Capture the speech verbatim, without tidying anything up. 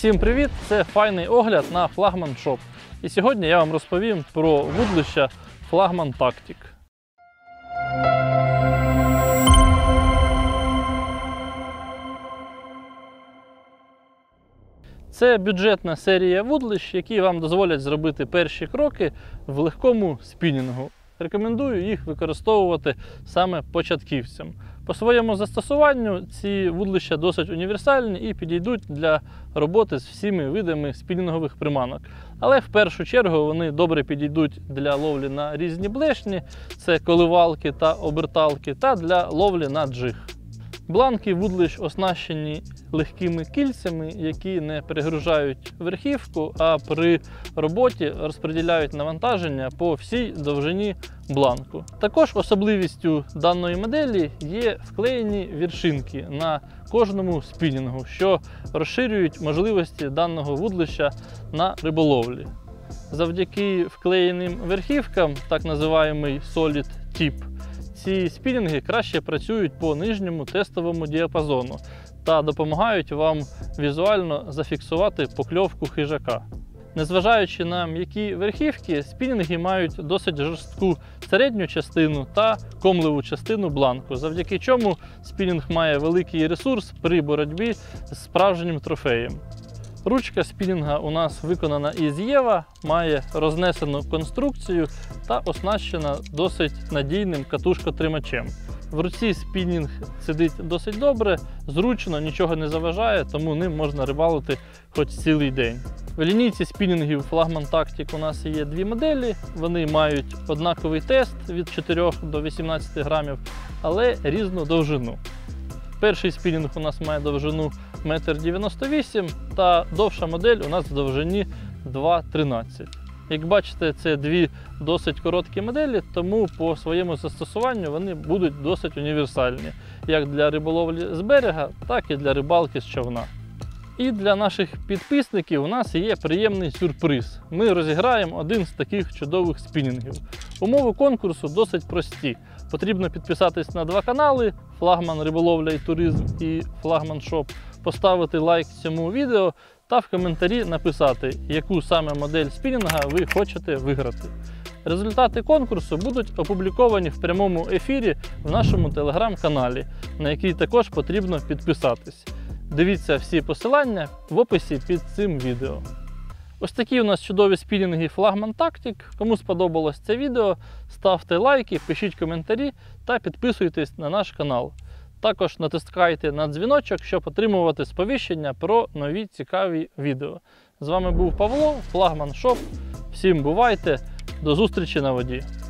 Всім привіт! Це файний огляд на Флагман Шоп. І сьогодні я вам розповім про вудлища Флагман Tactic. Це бюджетна серія вудлищ, які вам дозволять зробити перші кроки в легкому спінінгу. Рекомендую їх використовувати саме початківцям. По своєму застосуванню ці вудлища досить універсальні і підійдуть для роботи з всіми видами спінінгових приманок. Але в першу чергу вони добре підійдуть для ловлі на різні блешні, це коливалки та оберталки, та для ловлі на джиг. Бланки вудлищ оснащені легкими кільцями, які не перегружають верхівку, а при роботі розподіляють навантаження по всій довжині бланку. Також особливістю даної моделі є вклеєні віршинки на кожному спінінгу, що розширюють можливості даного вудлища на риболовлі. Завдяки вклеєним верхівкам, так називаємий Solid Tip, ці спінінги краще працюють по нижньому тестовому діапазону та допомагають вам візуально зафіксувати покльовку хижака. Незважаючи на м'які верхівки, спінінги мають досить жорстку середню частину та комливу частину бланку, завдяки чому спінінг має великий ресурс при боротьбі з справжнім трофеєм. Ручка спінінга у нас виконана із єва, має рознесену конструкцію та оснащена досить надійним катушкотримачем. В руці спінінг сидить досить добре, зручно, нічого не заважає, тому ним можна рибалити хоч цілий день. В лінійці спінінгів Флагман Tactic у нас є дві моделі, вони мають однаковий тест від чотирьох до вісімнадцяти грамів, але різну довжину. Перший спінінг у нас має довжину один дев'яносто вісім метрів та довша модель у нас в довжині два тринадцять. Як бачите, це дві досить короткі моделі, тому по своєму застосуванню вони будуть досить універсальні, як для риболовлі з берега, так і для рибалки з човна. І для наших підписників у нас є приємний сюрприз. Ми розіграємо один з таких чудових спінінгів. Умови конкурсу досить прості. Потрібно підписатись на два канали – Флагман Риболовля і Туризм і Флагман Шоп, поставити лайк цьому відео та в коментарі написати, яку саме модель спінінга ви хочете виграти. Результати конкурсу будуть опубліковані в прямому ефірі в нашому телеграм-каналі, на який також потрібно підписатись. Дивіться всі посилання в описі під цим відео. Ось такі у нас чудові спінінги Флагман Tactic. Кому сподобалось це відео, ставте лайки, пишіть коментарі та підписуйтесь на наш канал. Також натискайте на дзвіночок, щоб отримувати сповіщення про нові цікаві відео. З вами був Павло, Флагман Шоп. Всім бувайте, до зустрічі на воді!